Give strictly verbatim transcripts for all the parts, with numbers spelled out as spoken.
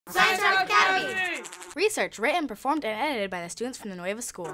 Science-ified Academy! Research written, performed, and edited by the students from the Nueva School.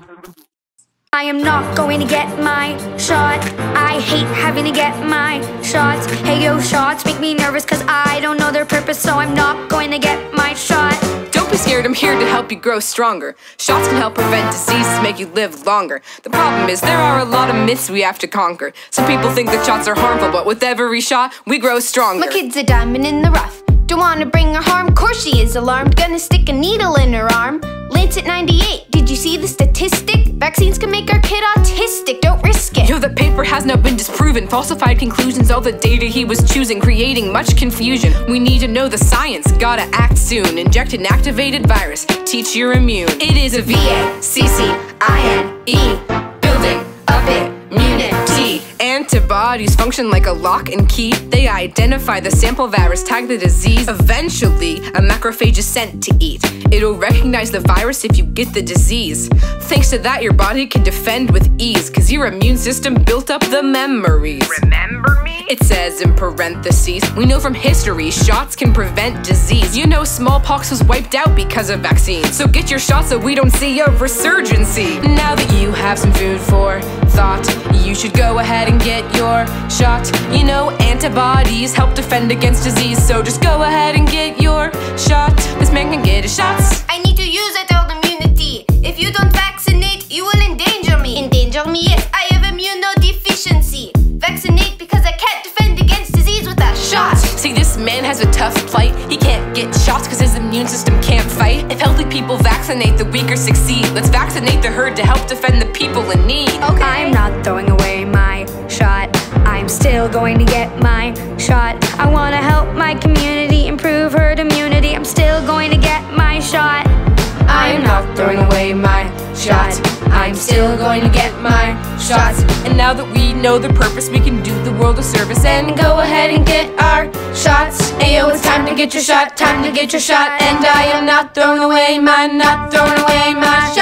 I am not going to get my shot. I hate having to get my shots. Hey yo, shots make me nervous cause I don't know their purpose, so I'm not going to get my shot. Don't be scared, I'm here to help you grow stronger. Shots can help prevent disease to make you live longer. The problem is there are a lot of myths we have to conquer. Some people think that shots are harmful, but with every shot, we grow stronger. My kid's a diamond in the rough. Don't wanna bring her harm, course she is alarmed. Gonna stick a needle in her arm. Lancet ninety-eight, did you see the statistic? Vaccines can make our kid autistic, don't risk it. Yo, the paper has now been disproven. Falsified conclusions, all the data he was choosing, creating much confusion. We need to know the science, gotta act soon. Inject an activated virus, teach you're immune. It is a V A C C I N E, building up immunity. Antibodies function like a lock and key. They identify the sample virus, tag the disease. Eventually, a macrophage is sent to eat. It'll recognize the virus if you get the disease. Thanks to that, your body can defend with ease, cause your immune system built up the memories. Remember me? It says in parentheses. We know from history, shots can prevent disease. You know smallpox was wiped out because of vaccines. So get your shots so we don't see a resurgency. Now that you have some food for thought, you should go ahead and get your shot. You know antibodies help defend against disease, so just go ahead and get your shot. This man can get his shots. I need to use adult immunity. If you don't vaccinate, you will endanger me. Endanger me? Yes, I have immunodeficiency. Vaccinate because I can't defend against disease with a shot. See, this man has a tough plight. He can't get shots cause his immune system can't fight. If healthy people vaccinate, the weaker succeed. Let's vaccinate the herd to help defend the people in need. Okay. I'm not throwing away my shot. I'm still going to get my shot. I want to help my community improve herd immunity. I'm still going to get my shot. I am not throwing away my shot. I'm still going to get my shots. And now that we know the purpose, we can do the world a service and go ahead and get our shots. Ayo, it's time to get your shot, time to get your shot. And I am not throwing away my, not throwing away my shot.